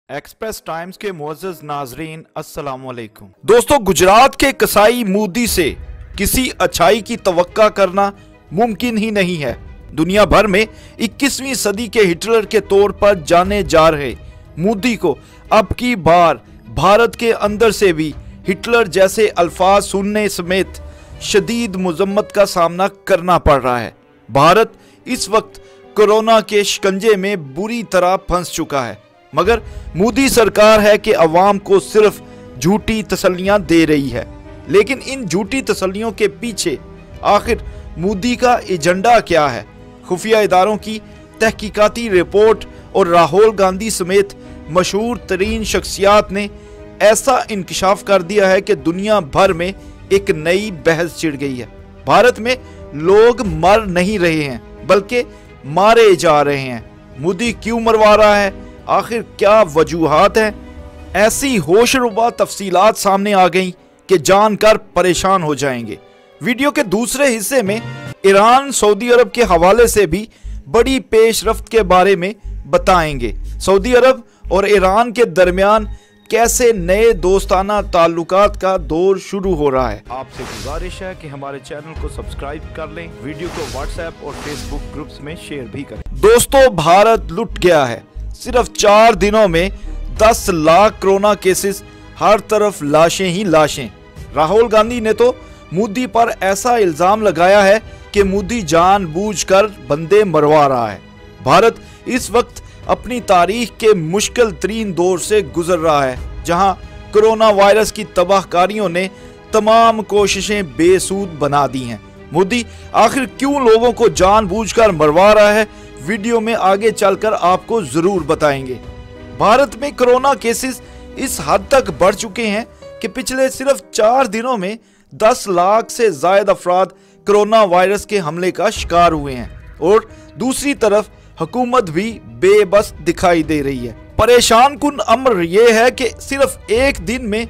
Express times के मुअज़्ज़ज़ नाज़रीन अस्सलाम वालेकुम। दोस्तों, गुजरात के कसाई मोदी से किसी अच्छाई की तवक्का करना मुमकिन ही नहीं है। दुनिया भर में 21वीं सदी के हिटलर के तौर पर जाने जा रहे मोदी को अब की बार भारत के अंदर से भी हिटलर जैसे अल्फाज सुनने समेत शदीद मुज़म्मत का सामना करना पड़ रहा है। भारत इस वक्त कोरोना के शिकंजे में बुरी तरह फंस चुका है, मगर मोदी सरकार है कि अवाम को सिर्फ झूठी तसल्लियां दे रही है। लेकिन इन झूठी तसल्लियों के पीछे आखिर मोदी का एजेंडा क्या है? खुफिया इदारों की तहकीकाती रिपोर्ट और राहुल गांधी समेत मशहूर तरीन शख्सियात ने ऐसा इंकशाफ कर दिया है कि दुनिया भर में एक नई बहस छिड़ गई है। भारत में लोग मर नहीं रहे हैं बल्कि मारे जा रहे हैं। मोदी क्यों मरवा रहा है? आखिर क्या वजूहात हैं? ऐसी होशरुबा तफसीलात सामने आ गई कि जानकर परेशान हो जाएंगे। वीडियो के दूसरे हिस्से में ईरान सऊदी अरब के हवाले से भी बड़ी पेशरफ्त के बारे में बताएंगे। सऊदी अरब और ईरान के दरमियान कैसे नए दोस्ताना ताल्लुकात का दौर शुरू हो रहा है। आपसे गुजारिश है कि हमारे चैनल को सब्सक्राइब कर लें, वीडियो को व्हाट्सएप और फेसबुक ग्रुप्स में शेयर भी करें। दोस्तों, भारत लुट गया है। सिर्फ 4 दिनों में 10 लाख कोरोना केसेस, हर तरफ लाशें ही लाशें। राहुल गांधी ने तो मोदी पर ऐसा इल्जाम लगाया है कि मोदी जानबूझकर बंदे मरवा रहा है। भारत इस वक्त अपनी तारीख के मुश्किल तरीन दौर से गुजर रहा है, जहां कोरोना वायरस की तबाहकारियों ने तमाम कोशिशें बेसूद बना दी हैं। मोदी आखिर क्यों लोगों को जानबूझकर मरवा रहा है, वीडियो में आगे चलकर आपको जरूर बताएंगे। भारत में कोरोना केसेस इस हद तक बढ़ चुके हैं कि पिछले सिर्फ 4 दिनों में 10 लाख से ज्यादा अफराद कोरोना वायरस के हमले का शिकार हुए हैं और दूसरी तरफ हुकूमत भी बेबस दिखाई दे रही है। परेशान कुन अमर यह है कि सिर्फ एक दिन में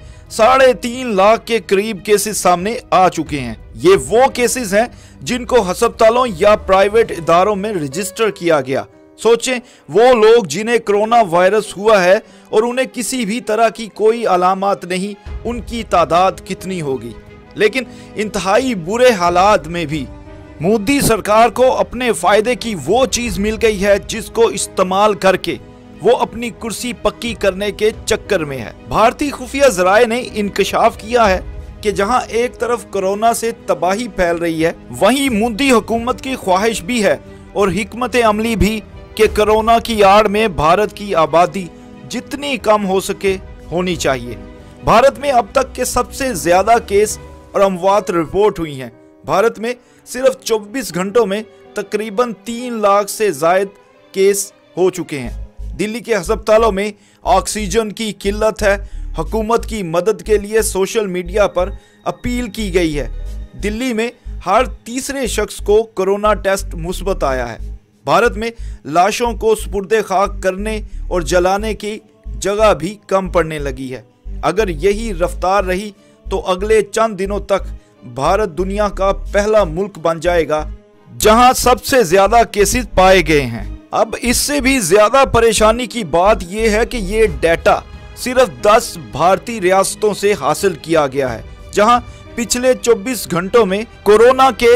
3.5 लाख के करीब केसेस सामने आ चुके हैं। ये वो केसेस हैं जिनको अस्पतालों या प्राइवेट इदारों में रजिस्टर किया गया। सोचें, वो लोग जिन्हें कोरोना वायरस हुआ है और उन्हें किसी भी तरह की कोई अलामत नहीं, उनकी तादाद कितनी होगी। लेकिन इंतहाई बुरे हालात में भी मोदी सरकार को अपने फायदे की वो चीज मिल गई है जिसको इस्तेमाल करके वो अपनी कुर्सी पक्की करने के चक्कर में है। भारतीय खुफिया जराए ने इंकशाफ किया है कि जहां एक तरफ कोरोना से तबाही फैल रही है, वहीं मोदी हुकूमत की ख्वाहिश भी है और हिकमत अमली भी कि कोरोना की आड़ में भारत की आबादी जितनी कम हो सके होनी चाहिए। भारत में अब तक के सबसे ज्यादा केस और अमवात रिपोर्ट हुई हैं। भारत में सिर्फ 24 घंटों में तकरीबन 3 लाख से ज्यादा केस हो चुके हैं। दिल्ली के अस्पतालों में ऑक्सीजन की किल्लत है। हुकूमत की मदद के लिए सोशल मीडिया पर अपील की गई है। दिल्ली में हर तीसरे शख्स को कोरोना टेस्ट मुस्बत आया है। भारत में लाशों को सुपुर्दे खाक करने और जलाने की जगह भी कम पड़ने लगी है। अगर यही रफ्तार रही तो अगले चंद दिनों तक भारत दुनिया का पहला मुल्क बन जाएगा जहां सबसे ज्यादा केसेस पाए गए हैं। अब इससे भी ज्यादा परेशानी की बात यह है कि ये डेटा सिर्फ 10 भारतीय रियासतों से हासिल किया गया है, जहां पिछले 24 घंटों में कोरोना के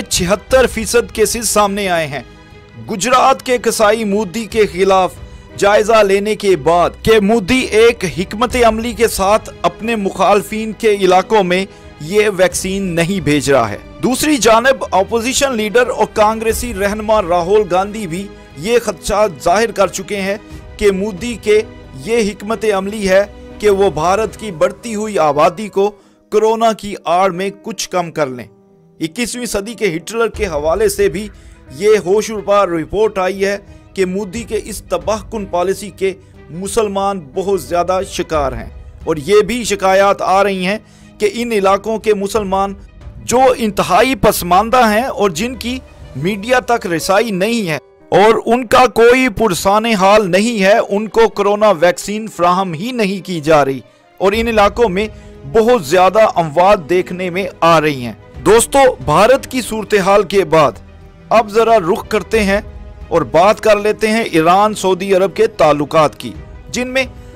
76% केसेस सामने आए हैं। गुजरात के कसाई मोदी के खिलाफ जायजा लेने के बाद कि मोदी एक हिकमत अमली के साथ अपने मुखालफिन के इलाकों में ये वैक्सीन नहीं भेज रहा है। दूसरी जानिब अपोजिशन लीडर और कांग्रेसी रहनुमा राहुल गांधी भी ये खदशा जाहिर कर चुके हैं कि मोदी के ये हिकमत अमली है कि वो भारत की बढ़ती हुई आबादी को कोरोना की आड़ में कुछ कम कर लें। 21वीं सदी के हिटलर के हवाले से भी ये होशरुबा रिपोर्ट आई है कि मोदी के इस तबाहकुन पॉलिसी के मुसलमान बहुत ज्यादा शिकार हैं और ये भी शिकायत आ रही हैं कि इन इलाकों के मुसलमान जो इंतहाई पसमानदा हैं और जिनकी मीडिया तक रसाई नहीं है और उनका कोई पुरसाने हाल नहीं है, उनको कोरोना वैक्सीन फ्राहम ही नहीं की जा रही और इन इलाकों में बहुत ज्यादा अमवात देखने में आ रही हैं। दोस्तों, भारत की सूरत हाल के बाद अब जरा रुख करते हैं और बात कर लेते हैं ईरान सऊदी अरब के ताल्लुकात की, जिनमें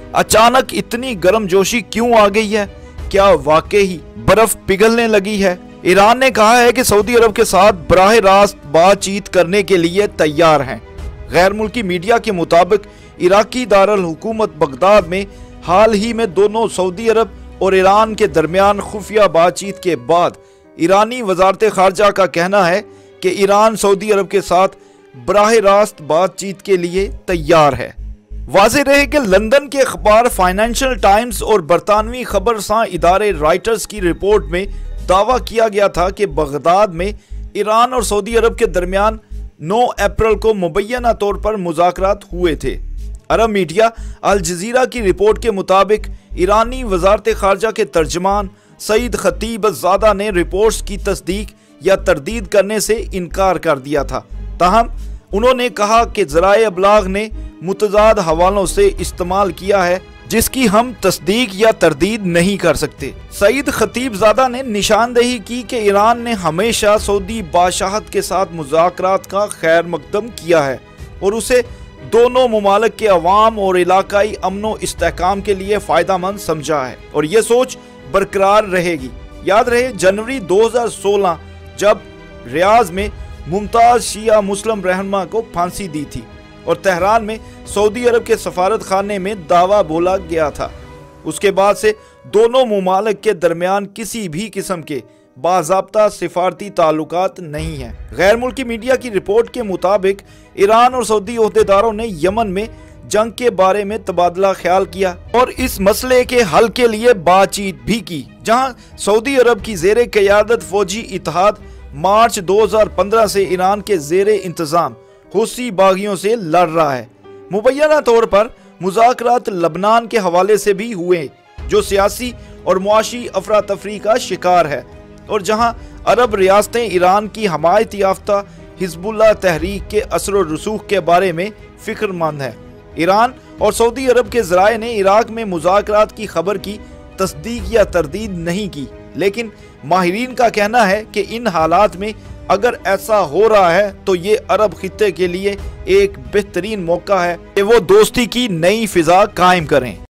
अचानक इतनी गर्मजोशी क्यों आ गई है? क्या वाकई बर्फ पिघलने लगी है? ईरान ने कहा है कि सऊदी अरब के साथ बराह रास्त बातचीत करने के लिए तैयार हैं। गैर मुल्की मीडिया के मुताबिक इराकी दारुल हुकूमत बगदाद में हाल ही में दोनों सऊदी अरब और ईरान के दरमियान खुफिया बातचीत के बाद ईरानी वजारत खारजा का कहना है कि ईरान सऊदी अरब के साथ बराह रास्त बातचीत के लिए तैयार है। वाज़ेह रहे कि लंदन के अखबार फाइनेंशियल टाइम्स और बरतानवी खबरसां इदारे राइटर्स की रिपोर्ट में दावा किया गया था कि बगदाद में ईरान और सऊदी अरब के दरमियान 9 अप्रैल को मुबैना तौर पर मुज़ाकरात हुए थे। अरब मीडिया अल जज़ीरा की रिपोर्ट के मुताबिक ईरानी वजारत खारजा के तर्जमान सईद खतीबज़ादा ने रिपोर्ट्स की तस्दीक या तरदीद करने से इनकार कर दिया था। ताहम उन्होंने कहा कि ज़राए अबलाग ने मुतज़ाद हवालों से इस्तेमाल किया है जिसकी हम तस्दीक या तरदीद नहीं कर सकते। सईद खतीबज़ादा ने निशानदेही की कि ईरान ने हमेशा सऊदी बादशाहत के साथ मुज़ाकरात का खैर मकदम किया है और उसे दोनों मुमालिक के अवाम और इलाकाई अमनो इस्तेहकाम के लिए फ़ायदेमंद समझा है और ये सोच बरकरार रहेगी। याद रहे जनवरी 2016 जब रियाज में मुमताज़ शिया मुस्लिम रहनुमा को फांसी दी थी और तेहरान में सऊदी अरब के सफारत खाने में दावा बोला गया था। उसके बाद से दोनों मुमालिक के दरमियान किसी भी किस्म के बाज़ाब्ता सिफारती ताल्लुकात नहीं हैं। गैर मुल्की मीडिया की रिपोर्ट के मुताबिक ईरान और सऊदी ओहदेदारों ने यमन में जंग के बारे में तबादला ख्याल किया और इस मसले के हल के लिए बातचीत भी की, जहां सऊदी अरब की ज़ेरे क़यादत फौजी इत्तेहाद मार्च 2015 से ईरान के ज़ेरे इंतज़ाम हुसी बागियों से लड़ रहा है। मुबैना तौर पर मुज़ाकरात लबनान के हवाले से भी हुए जो सियासी और मुआशी अफरा तफरी का शिकार है और जहां अरब रियासतें ईरान की हमायत याफ्ता हिजबुल्लाह तहरीक के असर और रसूख के बारे में फिक्रमंद है। ईरान और सऊदी अरब के ज़राए ने इराक में मुज़ाकरात की खबर की तस्दीक या तरदीद नहीं की, लेकिन माहिरीन का कहना है कि इन हालात में अगर ऐसा हो रहा है तो ये अरब खित्ते के लिए एक बेहतरीन मौका है कि वो दोस्ती की नई फिजा कायम करें।